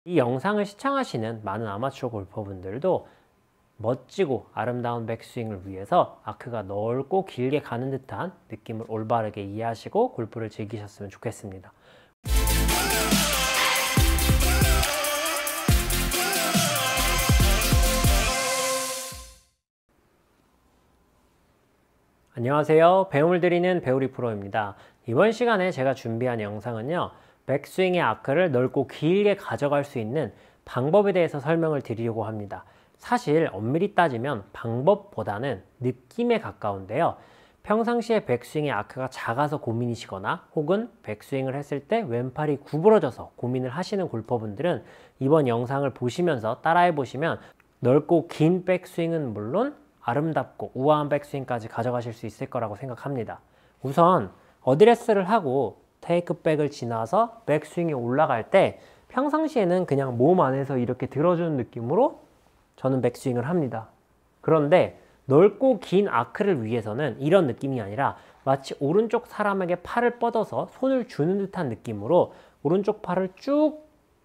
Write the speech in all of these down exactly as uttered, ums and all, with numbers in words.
이 영상을 시청하시는 많은 아마추어 골퍼분들도 멋지고 아름다운 백스윙을 위해서 아크가 넓고 길게 가는 듯한 느낌을 올바르게 이해하시고 골프를 즐기셨으면 좋겠습니다. 안녕하세요. 배움을 드리는 배우리 프로입니다. 이번 시간에 제가 준비한 영상은요, 백스윙의 아크를 넓고 길게 가져갈 수 있는 방법에 대해서 설명을 드리려고 합니다. 사실 엄밀히 따지면 방법보다는 느낌에 가까운데요. 평상시에 백스윙의 아크가 작아서 고민이시거나 혹은 백스윙을 했을 때 왼팔이 구부러져서 고민을 하시는 골퍼분들은 이번 영상을 보시면서 따라해 보시면 넓고 긴 백스윙은 물론 아름답고 우아한 백스윙까지 가져가실 수 있을 거라고 생각합니다. 우선 어드레스를 하고 테이크백을 지나서 백스윙이 올라갈 때 평상시에는 그냥 몸 안에서 이렇게 들어주는 느낌으로 저는 백스윙을 합니다. 그런데 넓고 긴 아크를 위해서는 이런 느낌이 아니라 마치 오른쪽 사람에게 팔을 뻗어서 손을 주는 듯한 느낌으로 오른쪽 팔을 쭉,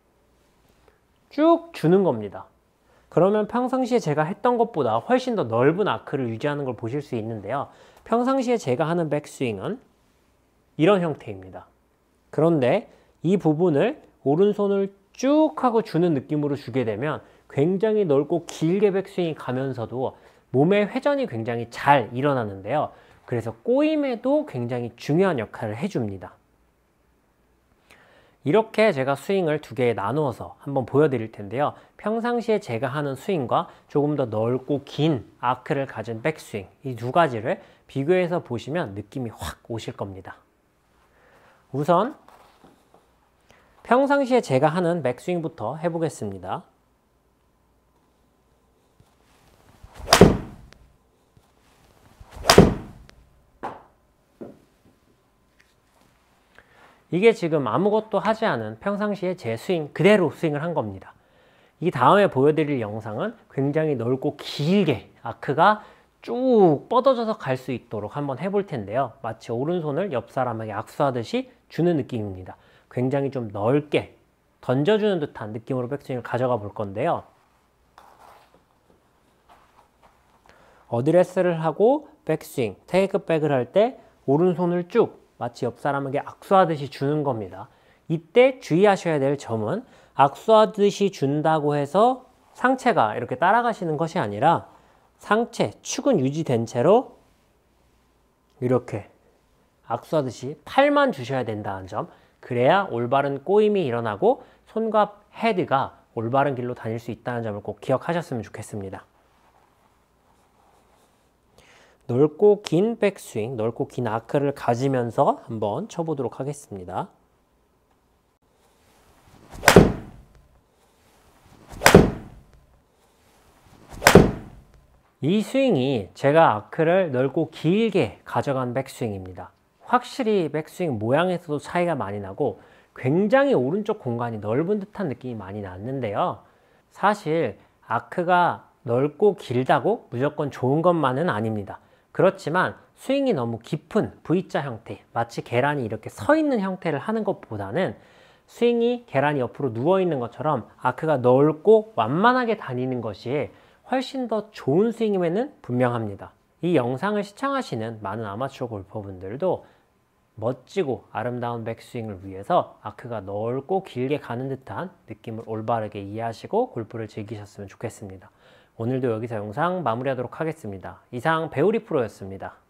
쭉 주는 겁니다. 그러면 평상시에 제가 했던 것보다 훨씬 더 넓은 아크를 유지하는 걸 보실 수 있는데요. 평상시에 제가 하는 백스윙은 이런 형태입니다. 그런데 이 부분을 오른손을 쭉 하고 주는 느낌으로 주게 되면 굉장히 넓고 길게 백스윙이 가면서도 몸의 회전이 굉장히 잘 일어나는데요. 그래서 꼬임에도 굉장히 중요한 역할을 해줍니다. 이렇게 제가 스윙을 두 개에 나누어서 한번 보여드릴 텐데요. 평상시에 제가 하는 스윙과 조금 더 넓고 긴 아크를 가진 백스윙, 이 두 가지를 비교해서 보시면 느낌이 확 오실 겁니다. 우선 평상시에 제가 하는 백스윙부터 해보겠습니다. 이게 지금 아무것도 하지 않은 평상시에 제 스윙 그대로 스윙을 한 겁니다. 이 다음에 보여드릴 영상은 굉장히 넓고 길게 아크가 쭉 뻗어져서 갈 수 있도록 한번 해볼 텐데요. 마치 오른손을 옆 사람에게 악수하듯이 주는 느낌입니다. 굉장히 좀 넓게 던져주는 듯한 느낌으로 백스윙을 가져가 볼 건데요. 어드레스를 하고 백스윙, 테이크백을 할 때 오른손을 쭉 마치 옆 사람에게 악수하듯이 주는 겁니다. 이때 주의하셔야 될 점은 악수하듯이 준다고 해서 상체가 이렇게 따라가시는 것이 아니라 상체, 축은 유지된 채로 이렇게 악수하듯이 팔만 주셔야 된다는 점, 그래야 올바른 꼬임이 일어나고 손과 헤드가 올바른 길로 다닐 수 있다는 점을 꼭 기억하셨으면 좋겠습니다. 넓고 긴 백스윙, 넓고 긴 아크를 가지면서 한번 쳐보도록 하겠습니다. 이 스윙이 제가 아크를 넓고 길게 가져간 백스윙입니다. 확실히 백스윙 모양에서도 차이가 많이 나고 굉장히 오른쪽 공간이 넓은 듯한 느낌이 많이 났는데요. 사실 아크가 넓고 길다고 무조건 좋은 것만은 아닙니다. 그렇지만 스윙이 너무 깊은 V자 형태, 마치 계란이 이렇게 서 있는 형태를 하는 것보다는 스윙이 계란이 옆으로 누워 있는 것처럼 아크가 넓고 완만하게 다니는 것이 훨씬 더 좋은 스윙임에는 분명합니다. 이 영상을 시청하시는 많은 아마추어 골퍼분들도 멋지고 아름다운 백스윙을 위해서 아크가 넓고 길게 가는 듯한 느낌을 올바르게 이해하시고 골프를 즐기셨으면 좋겠습니다. 오늘도 여기서 영상 마무리하도록 하겠습니다. 이상 배우리 프로였습니다.